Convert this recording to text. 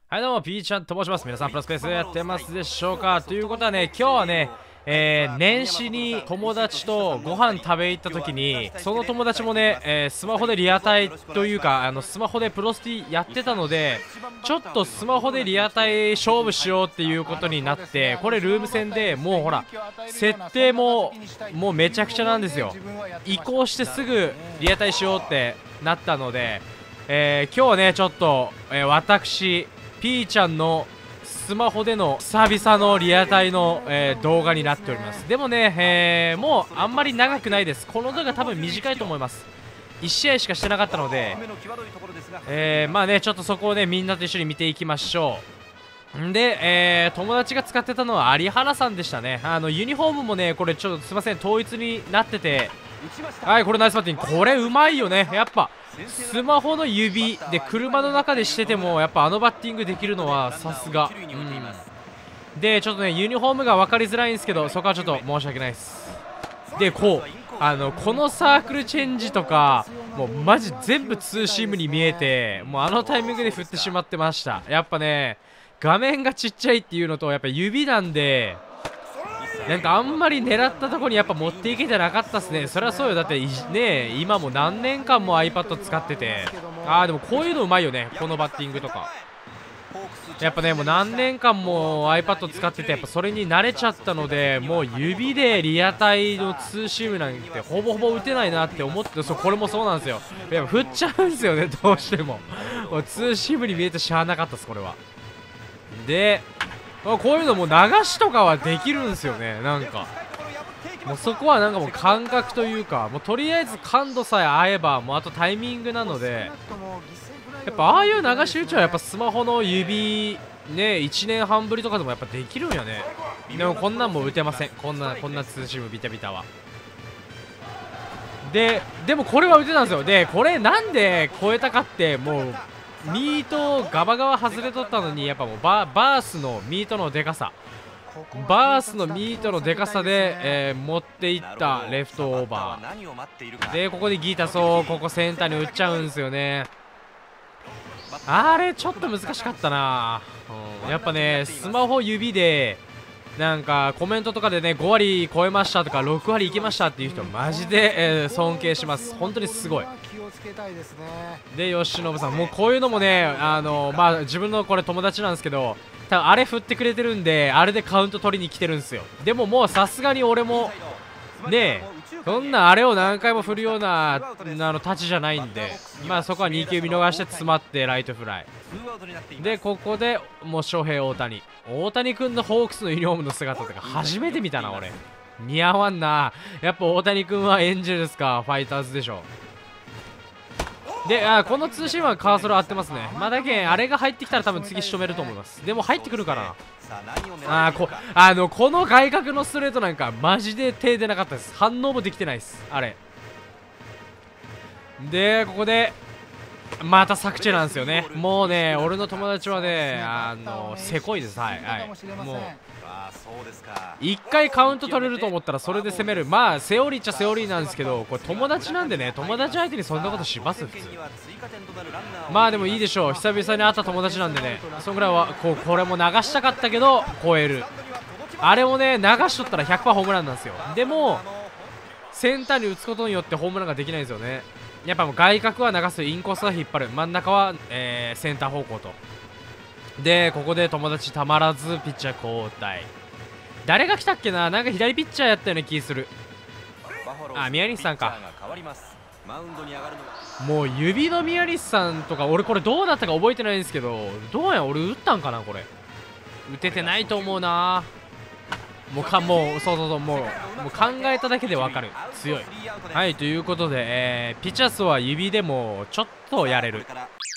はいどうも、ピーちゃんと申します。皆さん、プラスペースやってますでしょうか。ということはね、今日はね、年始に友達とご飯食べ行った時に、その友達もね、スマホでリアタイというか、スマホでプロスティやってたので、ちょっとスマホでリアタイ勝負しようっていうことになって、これルーム戦でもうほら、設定ももうめちゃくちゃなんですよ。移行してすぐリアタイしようってなったので、今日はね、ちょっと、私、ピーちゃんのスマホでの久々のリアタイの、動画になっております。でもね、もうあんまり長くないです。この動画多分短いと思います。1試合しかしてなかったので、まあね、ちょっとそこをねみんなと一緒に見ていきましょう。んで、友達が使ってたのは有原さんでしたね。ユニフォームもねこれちょっとすいません統一になってて、はい、これナイスバッティング。これうまいよね。やっぱスマホの指で車の中でしててもやっぱあのバッティングできるのはさすが。でちょっとねユニフォームが分かりづらいんですけど、そこはちょっと申し訳ないです。でこのサークルチェンジとかもうマジ全部ツーシームに見えて、もうあのタイミングで振ってしまってました。やっぱね画面がちっちゃいっていうのとやっぱ指なんで、なんかあんまり狙ったところにやっぱ持っていけてなかったっすね。そりゃそうよ。だってね今も何年間も iPad 使ってて、でもこういうのうまいよね、このバッティングとか。やっぱねもう何年間も iPad 使っててやっぱそれに慣れちゃったので、もう指でリアタイのツーシームなんてほぼほぼ打てないなって思って、これもそうなんですよ。やっぱ振っちゃうんですよね、どうしても。もうツーシームに見えてしゃあなかったです、これは。でこういうのも流しとかはできるんですよね。なんかもうそこはなんかもう感覚というか、もうとりあえず感度さえ合えばもうあとタイミングなので、やっぱああいう流し打ちはやっぱスマホの指ね1年半ぶりとかでもやっぱできるんやね。でもこんなんも打てません。こんなツーシームビタビタは。でもこれは打てたんですよ。でこれなんで超えたかって、もうミートガバガバ外れとったのにやっぱもうバースのミートのでかさ、で、持っていったレフトオーバーで、ここでギータソーここセンターに打っちゃうんですよね。あれちょっと難しかったな。やっぱねスマホ指でなんかコメントとかでね5割超えましたとか6割いきましたっていう人マジで、尊敬します。本当にすごい。で吉信さんもうこういうのもね自分のこれ友達なんですけど、多分あれ振ってくれてるんであれでカウント取りに来てるんですよ。でももうさすがに俺もねそんなあれを何回も振るような太刀じゃないんで、まあそこは2球見逃して詰まってライトフライで、ここでもう翔平大谷君のホークスのユニフォームの姿とか初めて見たな俺。似合わんな。やっぱ大谷君はエンジェルスかファイターズでしょ。でこのツーシームはカーソル合ってますね。だけんあれが入ってきたら多分次仕留めると思います。でも入ってくるからな。この外角のストレートなんかマジで手出なかったです。反応もできてないですあれで。ここでまた作チェなんですよね。もうね俺の友達はねせこいです。はいもう1回カウント取れると思ったらそれで攻める。まあセオリーっちゃセオリーなんですけど、これ友達なんでね、友達相手にそんなことします普通。まあでもいいでしょう、久々に会った友達なんでね、そんぐらいはこれも流したかったけど超える。あれをね流しとったら 100% ホームランなんですよ。でもセンターに打つことによってホームランができないんですよね。やっぱもう外角は流す、インコースは引っ張る、真ん中は、センター方向と。でここで友達たまらずピッチャー交代。誰が来たっけな、なんか左ピッチャーやったような気する。宮西さんか。もう指の宮西さんとか俺これどうだったか覚えてないんですけど、どうや俺打ったんかな。これ打ててないと思うな。もうそうもう考えただけで分かる、強い。はいということで、ピチャスは指でもちょっとやれる。